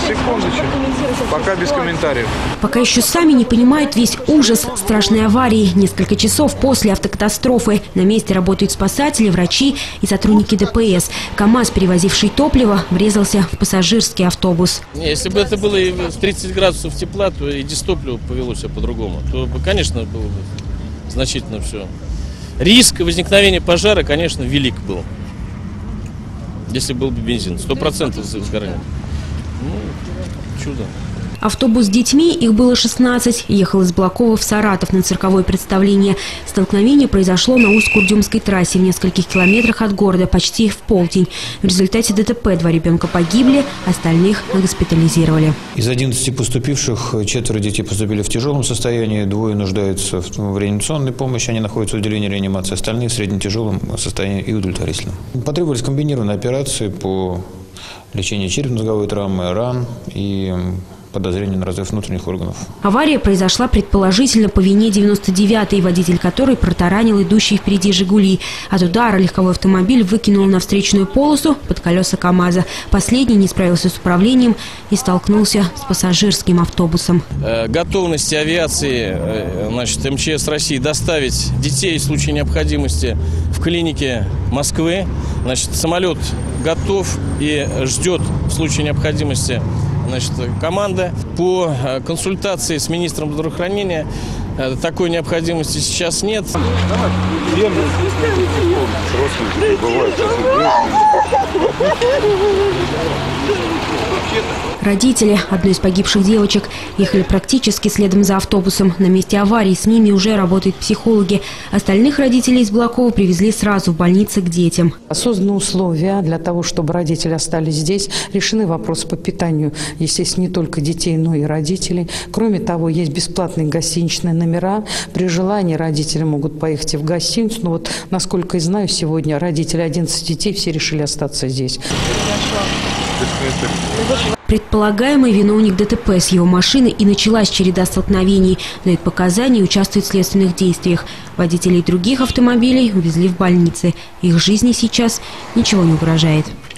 Секундочку. Пока без комментариев. Пока еще сами не понимают весь ужас страшной аварии. Несколько часов после автокатастрофы на месте работают спасатели, врачи и сотрудники ДПС. КАМАЗ, перевозивший топливо, врезался в пассажирский автобус. Если бы это было и в 30 градусов тепла, то и дистопливо повело себя по-другому. То, конечно, было бы значительно все. Риск возникновения пожара, конечно, велик был. Если был бы бензин, 100% сгорания. Ну, чудо. Автобус с детьми, их было 16, ехал из Балакова в Саратов на цирковое представление. Столкновение произошло на Усть-Курдюмской трассе в нескольких километрах от города почти в полдень. В результате ДТП 2 ребенка погибли, остальных госпитализировали. Из 11 поступивших 4 детей поступили в тяжелом состоянии, 2 нуждаются в реанимационной помощи, они находятся в отделении реанимации, остальные в средне-тяжелом состоянии и удовлетворительном. Потребовались комбинированные операции по лечению черепно-мозговой травмы, ран и подозрение на разрыв внутренних органов. Авария произошла предположительно по вине 99-й, водитель которой протаранил идущий впереди «Жигули». От удара легковой автомобиль выкинул на встречную полосу под колеса КАМАЗа. Последний не справился с управлением и столкнулся с пассажирским автобусом. Готовность авиации, МЧС России доставить детей в случае необходимости в клинике Москвы. Самолет готов и ждет в случае необходимости команда. По консультации с министром здравоохранения такой необходимости сейчас нет. Родители одной из погибших девочек ехали практически следом за автобусом. На месте аварии с ними уже работают психологи. Остальных родителей из Балакова привезли сразу в больницы к детям. Созданы условия для того, чтобы родители остались здесь. Решены вопросы по питанию, естественно, не только детей, но и родителей. Кроме того, есть бесплатные гостиничные номера. При желании родители могут поехать и в гостиницу. Но вот, насколько я знаю, сегодня родители 11 детей все решили остаться здесь. Предполагаемый виновник ДТП с его машины и началась череда столкновений. Дает показания и участвует в следственных действиях. Водителей других автомобилей увезли в больницы. Их жизни сейчас ничего не угрожает.